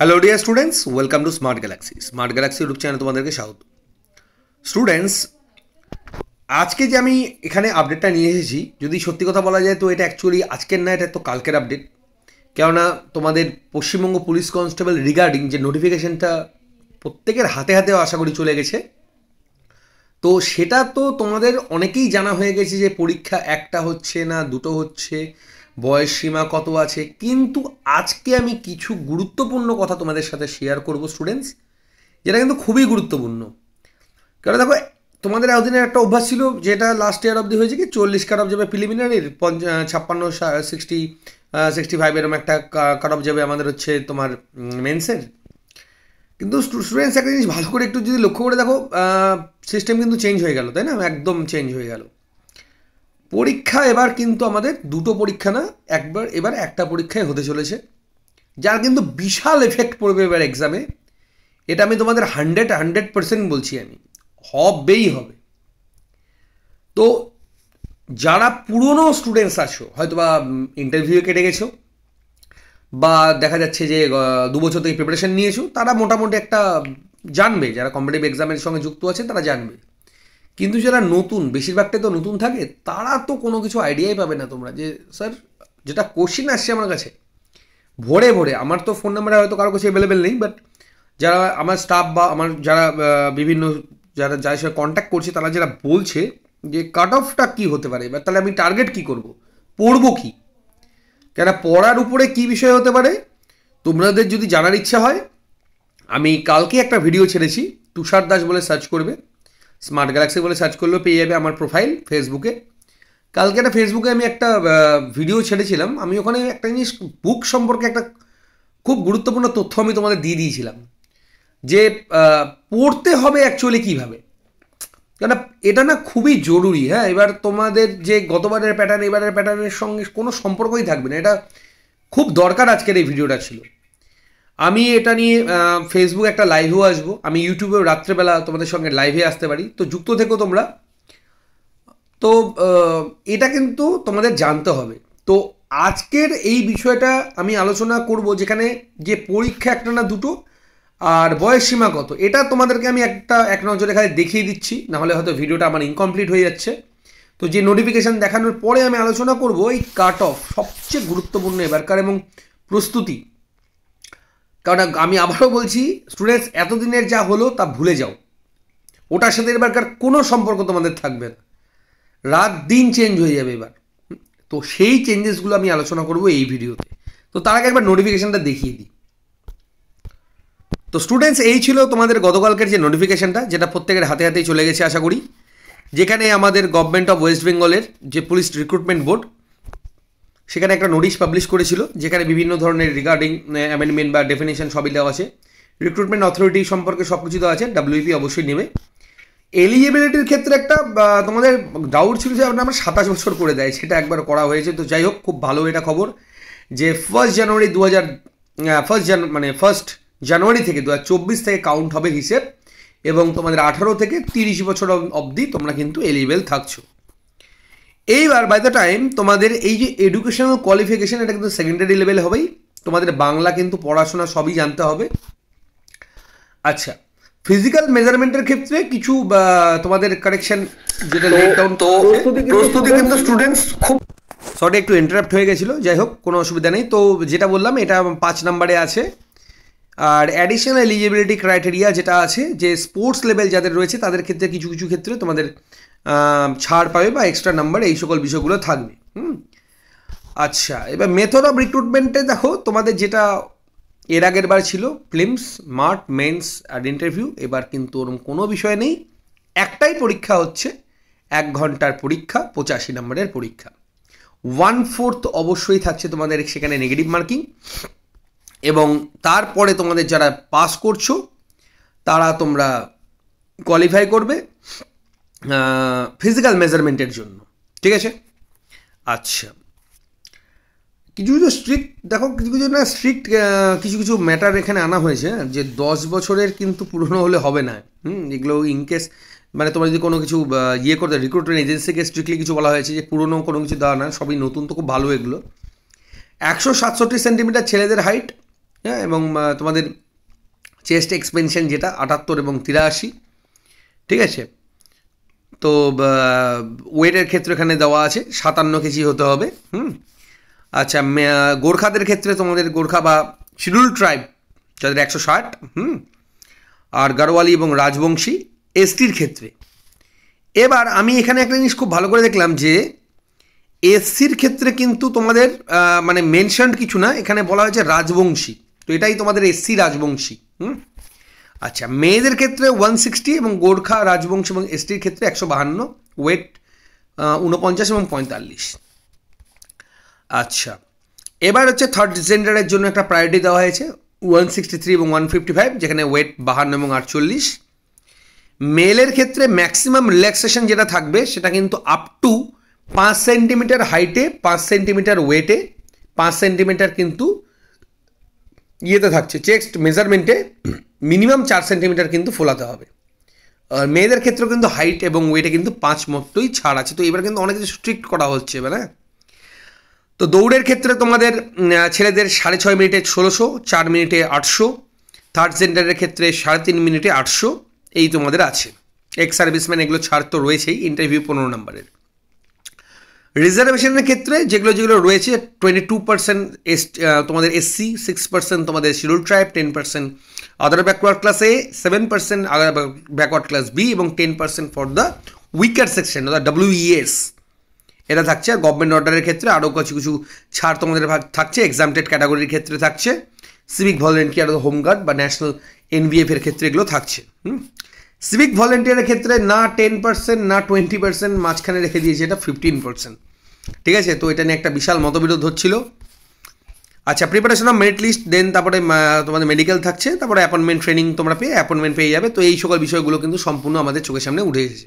Hello dear students, welcome to smart galaxy. Smart galaxy YouTube চ্যানেলে তোমাদেরকে স্বাগত। Students, আজকে যে আমি এখানে আপডেটটা নিয়ে এসেছি, যদি সত্যি কথা বলা যায় তো এটা অ্যাকচুয়ালি আজকের না, এটা তো কালকের আপডেট। কেননা তোমাদের পশ্চিমবঙ্গ পুলিশ কনস্টেবল রিগার্ডিং যে নোটিফিকেশনটা প্রত্যেকের হাতে হাতেও আশা করি চলে গেছে, তো সেটা তো তোমাদের অনেকেই জানা হয়ে গেছে যে পরীক্ষা একটা হচ্ছে না দুটো হচ্ছে, বয়স সীমা কত আছে। কিন্তু আজকে আমি কিছু গুরুত্বপূর্ণ কথা তোমাদের সাথে শেয়ার করব স্টুডেন্টস, যেটা কিন্তু খুবই গুরুত্বপূর্ণ। কারণ দেখো, তোমাদের এতদিনের একটা অভ্যাস ছিল যেটা লাস্ট ইয়ার অবধি হয়েছে কি 40 কাট অফ যাবে প্রিলিমিনারির, 56 65 এরকম একটা কাট অফ যাবে আমাদের হচ্ছে তোমার মেন্সের। কিন্তু স্টুডেন্টস একটা জিনিস ভালো করে একটু যদি লক্ষ্য করে দেখো, সিস্টেম কিন্তু চেঞ্জ হয়ে গেল, তাই না? একদম চেঞ্জ হয়ে গেল। পরীক্ষা এবার কিন্তু আমাদের দুটো পরীক্ষা না, এবার একটা পরীক্ষায় হতে চলেছে, যার কিন্তু বিশাল এফেক্ট পড়বে এবার এক্সামে। এটা আমি তোমাদের 100% বলছি, আমি হবেই হবে। তো যারা পুরনো স্টুডেন্টস আছো, হয়তো বা ইন্টারভিউ কেটে গেছো, বা দেখা যাচ্ছে যে 2 বছর থেকে প্রিপারেশন নিয়েছো, তারা মোটামুটি একটা জানবে। যারা কম্পিটিটিভ এক্সামের সঙ্গে যুক্ত আছে তারা জানবে। কিন্তু যারা নতুন, বেশিরভাগটাই তো নতুন থাকে, তারা তো কোনো কিছু আইডিয়াই পাবে না। তোমরা যে স্যার যেটা কোশ্চিন আসছে আমার কাছে ভরে ভরে, আমার তো ফোন নাম্বারে হয়তো কারো কাছে অ্যাভেলেবেল নেই, বাট যারা আমার স্টাফ বা আমার যারা বিভিন্ন যারা যার সাথে কন্ট্যাক্ট করছে, তারা যারা বলছে যে কাট অফটা কী হতে পারে, এবার তাহলে আমি টার্গেট কী করব, পড়বো কি, কেন পড়ার উপরে কী বিষয় হতে পারে তোমাদের যদি জানার ইচ্ছা হয়, আমি কালকে একটা ভিডিও ছেড়েছি। তুষার দাস বলে সার্চ করবে, স্মার্ট গ্যালাক্সি বলে সার্চ করলেও পেয়ে যাবে আমার প্রোফাইল ফেসবুকে। কালকে একটা ফেসবুকে আমি একটা ভিডিও ছেড়েছিলাম, আমি ওখানে একটা জিনিস বুক সম্পর্কে একটা খুব গুরুত্বপূর্ণ তথ্য আমি তোমাদের দিয়ে দিয়েছিলাম, যে পড়তে হবে অ্যাকচুয়ালি কীভাবে। কেন এটা না খুবই জরুরি। হ্যাঁ, এবার তোমাদের যে গতবারের প্যাটার্ন এবারের প্যাটার্নের সঙ্গে কোনো সম্পর্কই থাকবে না, এটা খুব দরকার আজকের এই ভিডিওটা ছিল। আমি এটা নিয়ে ফেসবুকে একটা লাইভেও আসবো, আমি ইউটিউবেও রাত্রেবেলা তোমাদের সঙ্গে লাইভে আসতে পারি, তো যুক্ত থেকো তোমরা। তো এটা কিন্তু তোমাদের জানতে হবে। তো আজকের এই বিষয়টা আমি আলোচনা করব, যেখানে যে পরীক্ষা একটা না দুটো, আর বয়স সীমা কত, এটা তোমাদেরকে আমি এক নজরে খালি দেখিয়ে দিচ্ছি, নাহলে হয়তো ভিডিওটা আমার ইনকমপ্লিট হয়ে যাচ্ছে। তো যে নোটিফিকেশান দেখানোর পরে আমি আলোচনা করব এই কাট অফ, সবচেয়ে গুরুত্বপূর্ণ এবারকার, এবং প্রস্তুতি। কারণ আমি আবারও বলছি স্টুডেন্টস, এতদিনের যা হলো তা ভুলে যাও, ওটার সাথে এবারকার কোনো সম্পর্ক তোমাদের থাকবে না, রাত দিন চেঞ্জ হয়ে যাবে এবার। তো সেই চেঞ্জেসগুলো আমি আলোচনা করব এই ভিডিওতে। তো তার আগে একবার নোটিফিকেশানটা দেখিয়ে দিই। তো স্টুডেন্টস, এই ছিল তোমাদের গতকালকের যে নোটিফিকেশানটা, যেটা প্রত্যেকের হাতে হাতেই চলে গেছে আশা করি। যেখানে আমাদের গভর্নমেন্ট অফ ওয়েস্ট বেঙ্গলের যে পুলিশ রিক্রুটমেন্ট বোর্ড, সেখানে একটা নোটিশ পাবলিশ করেছিল, যেখানে বিভিন্ন ধরনের রিগার্ডিং অ্যামেন্ডমেন্ট বা ডেফিনেশন সবই দেওয়া আছে। রিক্রুটমেন্ট অথরিটি সম্পর্কে সব কিছু দেওয়া আছে, ডাব্লিউপি অবশ্যই নেবে। এলিজিবিলিটির ক্ষেত্রে একটা তোমাদের ডাউট ছিল যে আমরা 27 বছর করে দেয়, সেটা একবার করা হয়েছে। তো যাই হোক, খুব ভালো এটা খবর যে 1 জানুয়ারি ফার্স্ট জানুয়ারি থেকে 2024 থেকে কাউন্ট হবে হিসেব, এবং তোমাদের 18 থেকে 30 বছর অবধি তোমরা কিন্তু এলিজিবল থাকছো। এইবার বাই দ্য টাইম তোমাদের এই যে এডুকেশনাল কোয়ালিফিকেশান, এটা কিন্তু সেকেন্ডারি লেভেল হবেই। তোমাদের বাংলা কিন্তু পড়াশোনা সবই জানতে হবে। আচ্ছা, ফিজিক্যাল মেজারমেন্টের ক্ষেত্রে কিছু তোমাদের কারেকশন, যেটা তো প্রস্তুতি কিন্তু স্টুডেন্টস খুব সরি একটু ইন্টারাপ্ট হয়ে গেছিলো, যাই হোক কোনো অসুবিধা নেই। তো যেটা বললাম এটা 5 নম্বরে আছে। আর অ্যাডিশনাল এলিজিবিলিটি ক্রাইটেরিয়া যেটা আছে, যে স্পোর্টস লেভেল যাদের রয়েছে তাদের ক্ষেত্রে কিছু কিছু ক্ষেত্রে তোমাদের ছাড় পাবে বা এক্সট্রা নাম্বার, এই সকল বিষয়গুলো থাকবে। আচ্ছা, এবার মেথড অফ রিক্রুটমেন্টে দেখো, তোমাদের যেটা এর আগের বার ছিল প্রিলিমস, মার্ট, মেন্স আর ইন্টারভিউ, এবার কিন্তু ওরকম কোনো বিষয় নেই। একটাই পরীক্ষা হচ্ছে, 1 ঘন্টার পরীক্ষা, 85 নম্বরের পরীক্ষা। 1/4 অবশ্যই থাকছে তোমাদের সেখানে নেগেটিভ মার্কিং, এবং তারপরে তোমাদের যারা পাস করছো তারা তোমরা কোয়ালিফাই করবে ফিজিক্যাল মেজারমেন্টের জন্য, ঠিক আছে? আচ্ছা, কিছু কিছু স্ট্রিক্ট দেখো, কিছু কিছু না স্ট্রিক্ট কিছু কিছু ম্যাটার এখানে আনা হয়েছে, যে 10 বছরের কিন্তু পুরনো হলে হবে না। এগুলো ইনকেস মানে তোমরা যদি কোনো কিছু ইয়ে করতে, রিক্রুটমেন্ট এজেন্সিকে স্ট্রিক্টলি কিছু বলা হয়েছে যে পুরনো কোনো কিছু দেওয়া না, সবই নতুন, তো খুব ভালো এগুলো। 167 সেন্টিমিটার ছেলেদের হাইট, হ্যাঁ, এবং তোমাদের চেস্ট এক্সপেনশন যেটা 78 এবং 83, ঠিক আছে। তো ওয়েটের ক্ষেত্রে এখানে দেওয়া আছে 57 কেজি হতে হবে। আচ্ছা, গোর্খাদের ক্ষেত্রে তোমাদের গোর্খা বা শিডিউল ট্রাইব যাদের 160, আর গাড়োয়ালি এবং রাজবংশী এসটির ক্ষেত্রে। এবার আমি এখানে একটা জিনিস খুব ভালো করে দেখলাম যে এসসির ক্ষেত্রে কিন্তু তোমাদের মানে মেনশনড কিছু না, এখানে বলা হয়েছে রাজবংশী, তো এটাই তোমাদের এসসি রাজবংশী। আচ্ছা, মেয়েদের ক্ষেত্রে 160 এবং গোর্খা রাজবংশী এবং এসটির ক্ষেত্রে 152, ওয়েট 49 এবং 45। আচ্ছা, এবার হচ্ছে থার্ড জেন্ডারের জন্য একটা প্রায়োরিটি দেওয়া হয়েছে 163 এবং 155, যেখানে ওয়েট 52 এবং 48। মেলের ক্ষেত্রে ম্যাক্সিমাম রিল্যাক্সেশন যেটা থাকবে সেটা কিন্তু আপ টু 5 সেন্টিমিটার হাইটে, 5 সেন্টিমিটার ওয়েটে, 5 সেন্টিমিটার কিন্তু ইয়েতে থাকছে, চেস্ট মেজারমেন্টে মিনিমাম 4 সেন্টিমিটার কিন্তু ফোলাতে হবে। আর মেয়েদের ক্ষেত্রেও কিন্তু হাইট এবং ওয়েটে কিন্তু 5 মতোই ছাড় আছে। তো এবার কিন্তু অনেক কিছু স্ট্রিক্ট করা হচ্ছে এবার। হ্যাঁ, তো দৌড়ের ক্ষেত্রে তোমাদের ছেলেদের 6.5 মিনিটে 1600, 4 মিনিটে 800, থার্ড জেন্ডারের ক্ষেত্রে 3.5 মিনিটে 800, এই তোমাদের আছে। এক্স সার্ভিসম্যান এগুলো ছাড় তো রয়েছেই, ইন্টারভিউ 15 নম্বরের। রিজার্ভেশনের ক্ষেত্রে যেগুলো যেগুলো রয়েছে 22% তোমাদের এসসি, 6% তোমাদের schedule tribe, 10% other backward class A, 7% other backward class B এবং 10% ফর দ্য উইকার সেকশন অর্থাৎ WES, এটা থাকছে। আর গভর্নমেন্ট অর্ডারের ক্ষেত্রে আরও কিছু কিছু ছাড় তোমাদের থাকছে। এক্সামটেড ক্যাটাগরির ক্ষেত্রে থাকছে, সিভিক ভলেন্টিয়ার, হোমগার্ড বা ন্যাশনাল NVF এর ক্ষেত্রে এগুলো থাকছে। সিভিক ভলেন্টিয়ারের ক্ষেত্রে না 10% না 20%, মাঝখানে রেখে দিয়েছে এটা 15%, ঠিক আছে। তো এটা নিয়ে একটা বিশাল মতবিরোধ হচ্ছিল। আচ্ছা, preparation of merit list, then তারপরে তোমাদের মেডিকেল থাকছে, তারপরে অ্যাপয়েন্টমেন্ট ট্রেনিং তোমরা অ্যাপয়েন্টমেন্ট পেয়ে যাবে। তো এই সকল বিষয়গুলো কিন্তু সম্পূর্ণ আমাদের চোখের সামনে উঠে এসেছে।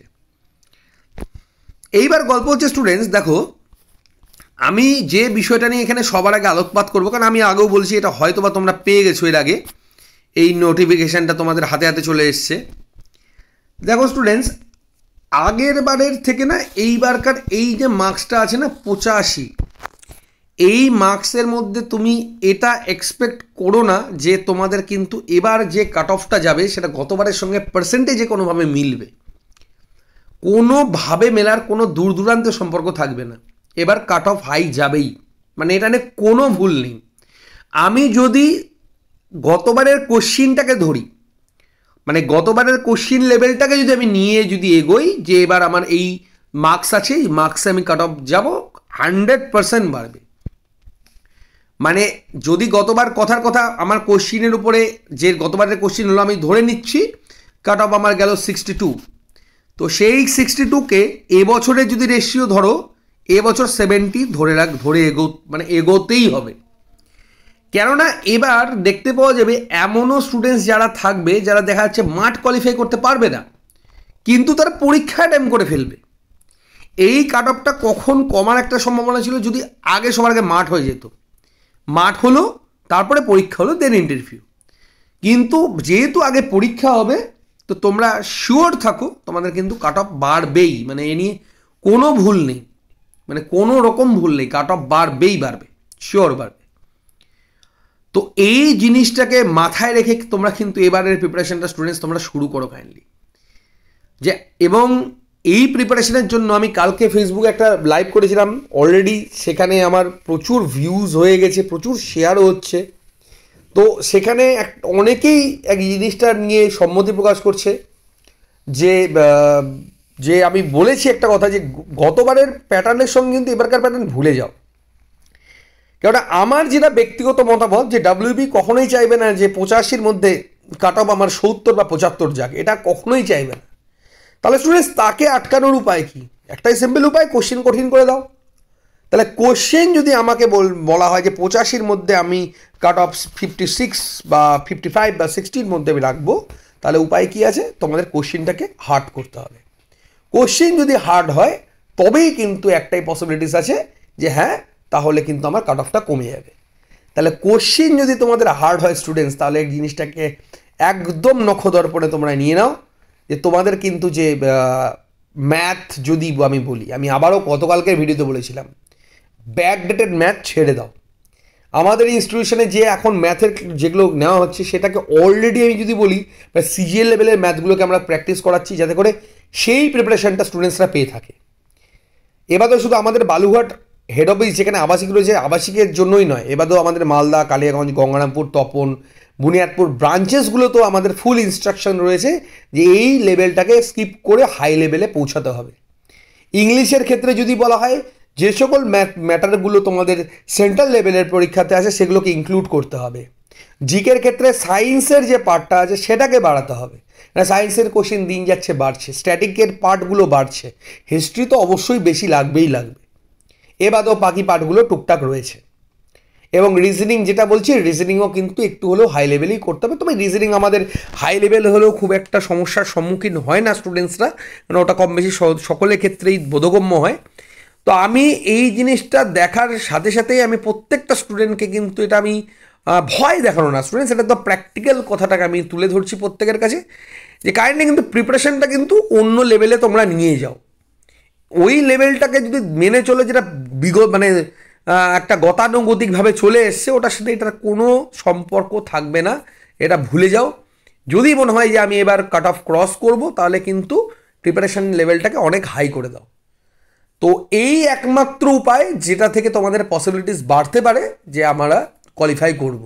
এইবার গল্প হচ্ছে স্টুডেন্টস, দেখো আমি যে বিষয়টা নিয়ে এখানে সবার আগে আলোকপাত করবো, কারণ আমি আগেও বলছি এটা হয়তো বা তোমরা পেয়ে গেছো এর আগে, এই নোটিফিকেশানটা তোমাদের হাতে হাতে চলে এসছে। দেখো স্টুডেন্টস, আগের বারের থেকে না এইবারকার এই যে মার্কসটা আছে না 85, এই মার্কসের মধ্যে তুমি এটা এক্সপেক্ট করো না যে তোমাদের কিন্তু এবার যে কাট অফটা যাবে সেটা গতবারের সঙ্গে পার্সেন্টেজে কোনোভাবে মিলবে, কোনোভাবে মেলার কোনো দূর দূরান্ত সম্পর্ক থাকবে না। এবার কাট অফ হাই যাবেই, মানে এটা নিয়ে কোনো ভুল নেই। আমি যদি গতবারের কোশ্চিনটাকে ধরি, মানে গতবারের কোশ্চিন লেভেলটাকে যদি আমি নিয়ে যদি এগোই যে এবার আমার এই মার্কস আছে, এই মার্কসে আমি কাট অফ যাবো, 100% বাড়বে। মানে যদি গতবার কথার কথা আমার কোশ্চিনের উপরে যে গতবারের কোশ্চিন হলো আমি ধরে নিচ্ছি কাট অফ আমার গেল 62, তো সেই 62কে এবছরে যদি রেশিও ধরো, এবছর 70 ধরে এগোতেই হবে। কেননা এবার দেখতে পাওয়া যাবে এমনও স্টুডেন্টস যারা থাকবে যারা দেখা যাচ্ছে মাঠ কোয়ালিফাই করতে পারবে না, কিন্তু তারা পরীক্ষা অ্যাটেম্প করে ফেলবে। এই কাট অফটা কখন কমার একটা সম্ভাবনা ছিল যদি আগে সবার আগে মাঠ হয়ে যেত, মাঠ হলো তারপরে পরীক্ষা হলো, দেন ইন্টারভিউ। কিন্তু যেহেতু আগে পরীক্ষা হবে, তো তোমরা শিওর থাকো তোমাদের কিন্তু কাট অফ বাড়বেই, মানে এ নিয়ে কোনো ভুল নেই, মানে কোনো রকম ভুল নেই, কাট অফ বাড়বে, শিওর বাড়বে। তো এই জিনিসটাকে মাথায় রেখে তোমরা কিন্তু এবারের প্রিপারেশনটা স্টুডেন্টস তোমরা শুরু করো কাইন্ডলি। যে এবং এই প্রিপারেশনের জন্য আমি কালকে ফেসবুকে একটা লাইভ করেছিলাম অলরেডি, সেখানে আমার প্রচুর ভিউজ হয়ে গেছে, প্রচুর শেয়ারও হচ্ছে। তো সেখানে অনেকেই এক জিনিসটা নিয়ে সম্মতি প্রকাশ করছে যে আমি বলেছি একটা কথা যে গতবারের প্যাটার্নের সঙ্গে কিন্তু এবারকার প্যাটার্ন ভুলে যাও। কেননা আমার যেটা ব্যক্তিগত মতামত যে WB কখনোই চাইবে না যে 85-র মধ্যে কাট অফ আমার 70 বা 75 যাক, এটা কখনোই চাইবে না। তাহলে স্টুডেন্টস তাকে আটকানোর উপায় কি? একটাই সিম্পল উপায়, কোশ্চেন কঠিন করে দাও। তাহলে কোশ্চেন যদি আমাকে বলা হয় যে 85-র মধ্যে আমি কাট অফ 56 বা 55 বা 60-র মধ্যে আমি রাখবো, তাহলে উপায় কি আছে? তোমাদের কোশ্চেনটাকে হার্ড করতে হবে। কোশ্চেন যদি হার্ড হয় তবেই কিন্তু একটাই পসিবিলিটিস আছে যে হ্যাঁ, তাহলে কিন্তু আমার কাট অফটা কমে যাবে। তাহলে কোশ্চেন যদি তোমাদের হার্ড হয় স্টুডেন্টস, তাহলে এই জিনিসটাকে একদম নখদর্পণে তোমরা নিয়ে নাও যে তোমাদের কিন্তু যে ম্যাথ যদি আমি বলি, আমি আবারও গতকালকের ভিডিওতে বলেছিলাম ব্যাকডেটেড ম্যাথ ছেড়ে দাও। আমাদের ইনস্টিটিউশনে যে এখন ম্যাথের যেগুলো নেওয়া হচ্ছে সেটাকে অলরেডি আমি যদি বলি সিজিএল লেভেলের ম্যাথগুলোকে আমরা প্র্যাকটিস করাচ্ছি, যাতে করে সেই প্রিপারেশনটা স্টুডেন্টসরা পেয়ে থাকে। এবারেও শুধু আমাদের বালুঘাট হেড অফিস যেখানে আবাসিক রয়েছে, আবাসিকের জন্যই নয়, এবারেও আমাদের মালদা, কালিয়াগঞ্জ, গঙ্গারামপুর, তপন, বুনিয়াদপুর ব্রাঞ্চেসগুলোতেও আমাদের ফুল ইনস্ট্রাকশন রয়েছে যে এই লেভেলটাকে স্কিপ করে হাই লেভেলে পৌঁছাতে হবে। ইংলিশের ক্ষেত্রে যদি বলা হয়, যে সকল ম্যাটারগুলো তোমাদের সেন্ট্রাল লেভেলের পরীক্ষাতে আসে সেগুলোকে ইনক্লুড করতে হবে। জিকের ক্ষেত্রে সায়েন্সের যে পার্টটা আছে সেটাকে বাড়াতে হবে, না সায়েন্সের কোশ্চেন দিন যাচ্ছে বাড়ছে, স্ট্যাটিকের পার্টগুলো বাড়ছে, হিস্ট্রি তো অবশ্যই বেশি লাগবেই লাগবে, এ বাদেও বাকি পার্টগুলো টুকটাক রয়েছে। এবং রিজনিং যেটা বলছি, রিজনিংও কিন্তু একটু হলেও হাই লেভেলেই করতে হবে। তবে রিজনিং আমাদের হাই লেভেল হলেও খুব একটা সমস্যার সম্মুখীন হয় না স্টুডেন্টসরা, কারণ ওটা কম বেশি সকলের ক্ষেত্রেই বোধগম্য হয়। তো আমি এই জিনিসটা দেখার সাথে সাথেই আমি প্রত্যেকটা স্টুডেন্টকে কিন্তু এটা আমি ভয় দেখানো না স্টুডেন্টস, এটা তো প্র্যাকটিক্যাল কথাটাকে আমি তুলে ধরছি প্রত্যেকের কাছে, যে কাইন্ডলি কিন্তু প্রিপারেশনটা কিন্তু অন্য লেভেলে তোমরা নিয়ে যাও। ওই লেভেলটাকে যদি মেনে চলে, যেটা মানে একটা গতানুগতিকভাবে চলে এসছে, ওটার সাথে এটার কোনো সম্পর্ক থাকবে না, এটা ভুলে যাও। যদি মনে হয় যে আমি এবার কাট অফ ক্রস করব, তাহলে কিন্তু প্রিপারেশন লেভেলটাকে অনেক হাই করে দাও। তো এই একমাত্র উপায় যেটা থেকে তোমাদের পসিবিলিটিস বাড়তে পারে যে আমরা কোয়ালিফাই করব।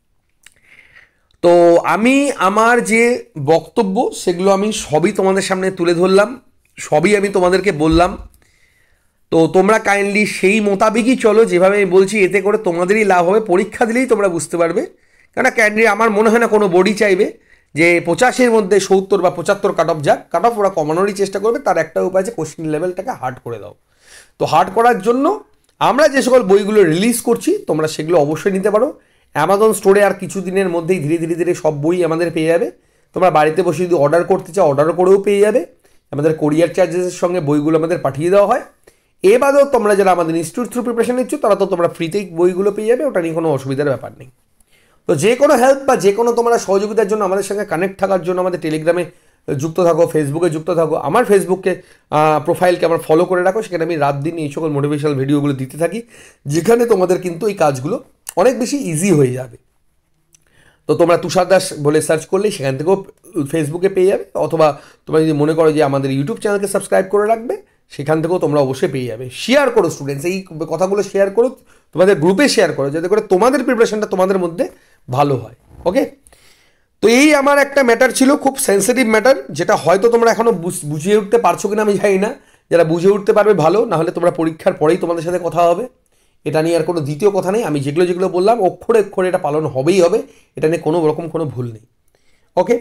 তো আমি আমার যে বক্তব্য সেগুলো আমি সবই তোমাদের সামনে তুলে ধরলাম, সবই আমি তোমাদেরকে বললাম। তো তোমরা কাইন্ডলি সেই মোতাবেকই চলো যেভাবে আমি বলছি, এতে করে তোমাদেরই লাভ হবে। পরীক্ষা দিলেই তোমরা বুঝতে পারবে, কেননা কাইন্ডলি আমার মনে হয় না কোনো বডি চাইবে যে 85-এর মধ্যে 70 বা 75 কাট অফ যাক। কাট অফ ওরা কমানোরই চেষ্টা করবে, তার একটা উপায় আছে কোশ্চেন লেভেলটাকে হার্ড করে দাও। তো হার্ড করার জন্য আমরা যে সকল বইগুলো রিলিজ করছি তোমরা সেগুলো অবশ্যই নিতে পারো। অ্যামাজন স্টোরে আর কিছু দিনের মধ্যেই ধীরে ধীরে ধীরে সব বই আমাদের পেয়ে যাবে। তোমরা বাড়িতে বসে যদি অর্ডার করতে চাও অর্ডারও করেও পেয়ে যাবে। আমাদের কোরিয়ার চার্জেসের সঙ্গে বইগুলো আমাদের পাঠিয়ে দেওয়া হয়। এ বাদেও তোমরা যারা আমাদের ইনস্টিটিউট থ্রু প্রিপারেশন নিচ্ছ তারা তো তোমরা ফ্রিতেই বইগুলো পেয়ে যাবে, ওটা নিয়ে কোনো অসুবিধার ব্যাপার নেই। তো যে কোনো হেল্প বা যে কোনো তোমরা সহযোগিতার জন্য আমাদের সঙ্গে কানেক্ট থাকার জন্য আমাদের টেলিগ্রামে যুক্ত থাকো, ফেসবুকে যুক্ত থাকো। আমার ফেসবুকে প্রোফাইলকে আমার ফলো করে রাখো, সেখানে আমি রাত দিন এই সকল মোটিভেশনাল ভিডিওগুলো দিতে থাকি, যেখানে তোমাদের কিন্তু এই কাজগুলো অনেক বেশি ইজি হয়ে যাবে। তো তোমরা তুষার দাস বলে সার্চ করলেই সেখান থেকেও ফেসবুকে পেয়ে যাবে, অথবা তোমরা যদি মনে করো যে আমাদের ইউটিউব চ্যানেলকে সাবস্ক্রাইব করে রাখবে, সেখান থেকেও তোমরা অবশ্যই পেয়ে যাবে। শেয়ার করো স্টুডেন্টস, এই কথাগুলো শেয়ার করো, তোমাদের গ্রুপে শেয়ার করো, যাতে করে তোমাদের প্রিপারেশনটা তোমাদের মধ্যে ভালো হয়। ওকে, তো এই আমার একটা ম্যাটার ছিল, খুব সেন্সিটিভ ম্যাটার, যেটা হয়তো তোমরা এখনও বুঝিয়ে উঠতে পারছো কিনা আমি জানি না। যারা বুঝে উঠতে পারবে ভালো, নাহলে তোমরা পরীক্ষার পরেই তোমাদের সাথে কথা হবে। এটা নিয়ে আর কোনো দ্বিতীয় কথা নেই, আমি যেগুলো যেগুলো বললাম অক্ষরে অক্ষরে এটা পালন হবেই হবে, এটা নিয়ে কোনো রকম কোনো ভুল নেই। ওকে,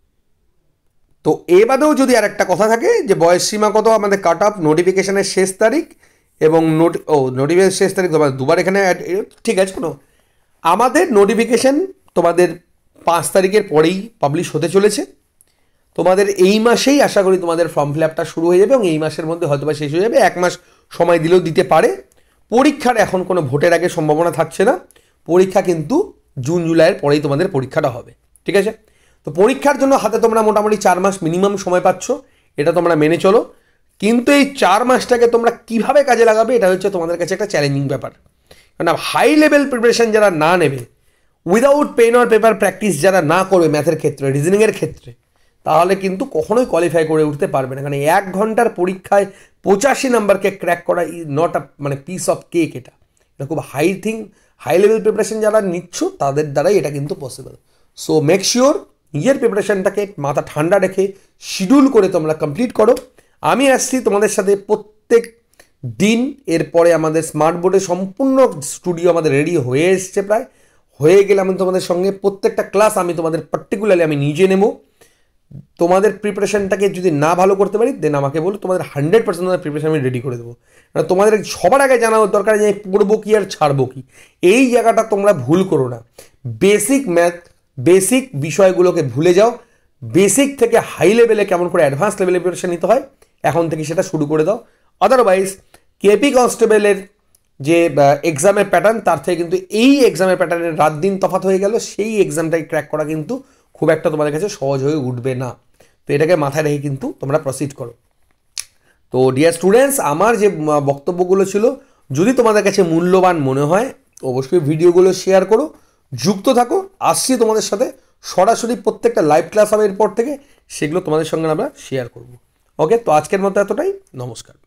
তো এ বাদেও যদি আর একটা কথা থাকে যে বয়স সীমা কত, আমাদের কাট অফ, নোটিফিকেশনের শেষ তারিখ এবং নোটিফিকেশন শেষ তারিখ তোমাদের দুবার এখানে ঠিক আছে। কোনো আমাদের নোটিফিকেশান তোমাদের 5 তারিখের পরেই পাবলিশ হতে চলেছে। তোমাদের এই মাসেই আশা করি তোমাদের ফর্ম ফিল আপটা শুরু হয়ে যাবে, এবং এই মাসের মধ্যে হয়তো বা শেষ হয়ে যাবে। 1 মাস সময় দিলেও দিতে পারে। পরীক্ষার এখন কোনো ভোটের আগে সম্ভাবনা থাকছে না, পরীক্ষা কিন্তু জুন জুলাইয়ের পরেই তোমাদের পরীক্ষাটা হবে, ঠিক আছে। তো পরীক্ষার জন্য হাতে তোমরা মোটামুটি 4 মাস মিনিমাম সময় পাচ্ছ, এটা তোমরা মেনে চলো। কিন্তু এই 4 মাসটাকে তোমরা কিভাবে কাজে লাগাবে, এটা হচ্ছে তোমাদের কাছে একটা চ্যালেঞ্জিং ব্যাপার। কারণ হাই লেভেল প্রিপারেশন যারা না নেবে, without pen or paper practice যারা না করবে ম্যাথের ক্ষেত্রে, রিজনিংয়ের ক্ষেত্রে, তাহলে কিন্তু কখনোই কোয়ালিফাই করে উঠতে পারবে না। কারণ 1 ঘন্টার পরীক্ষায় 85 নাম্বারকে ক্র্যাক করা ইজ নট আ মানে পিস অফ কেক। এটা খুব হাই হাই লেভেল প্রিপারেশন যারা নিচ্ছ তাদের দ্বারাই এটা কিন্তু পসিবল। সো মেক শিওর নিজের প্রিপারেশনটাকে মাথা ঠান্ডা রেখে শিডিউল করে তোমরা কমপ্লিট করো। আমি আসছি তোমাদের সাথে প্রত্যেক দিন। এরপরে আমাদের স্মার্ট বোর্ডে সম্পূর্ণ স্টুডিও আমাদের রেডি হয়ে এসছে, প্রায় হয়ে গেলে আমি তোমাদের সঙ্গে প্রত্যেকটা ক্লাস আমি তোমাদের পার্টিকুলারলি আমি নিজে নেব। তোমাদের প্রিপারেশনটাকে যদি না ভালো করতে পারি দেন আমাকে বলো, তোমাদের 100% তোমাদের প্রিপারেশন আমি রেডি করে দেবো। কারণ তোমাদের সবার আগে জানা দরকার যে পড়বো কি আর ছাড়বো কি, এই জায়গাটা তোমরা ভুল করো না। বেসিক ম্যাথ, বেসিক বিষয়গুলোকে ভুলে যাও। বেসিক থেকে হাই লেভেলে কেমন করে অ্যাডভান্স লেভেলে প্রিপারেশন নিতে হয় এখন থেকে সেটা শুরু করে দাও। আদারওয়াইজ কেপি কনস্টেবলের যে এক্সামের প্যাটার্ন, তার থেকে কিন্তু এই এক্সামের প্যাটার্নের রাত দিন তফাৎ হয়ে গেল। সেই এক্সামটাকে ক্র্যাক করা কিন্তু খুব একটা তোমাদের কাছে সহজ হয়ে উঠবে না। তো এটাকে মাথায় রেখে কিন্তু তোমরা প্রসিড করো। তো ডিয়ার স্টুডেন্টস, আমার যে বক্তব্যগুলো ছিল যদি তোমাদের কাছে মূল্যবান মনে হয় অবশ্যই ভিডিওগুলো শেয়ার করো, যুক্ত থাকো। আসছি তোমাদের সাথে সরাসরি, প্রত্যেকটা লাইভ ক্লাস হবে এরপর থেকে, সেগুলো তোমাদের সঙ্গে আমরা শেয়ার করব। ওকে, তো আজকের মতো এতটাই, নমস্কার।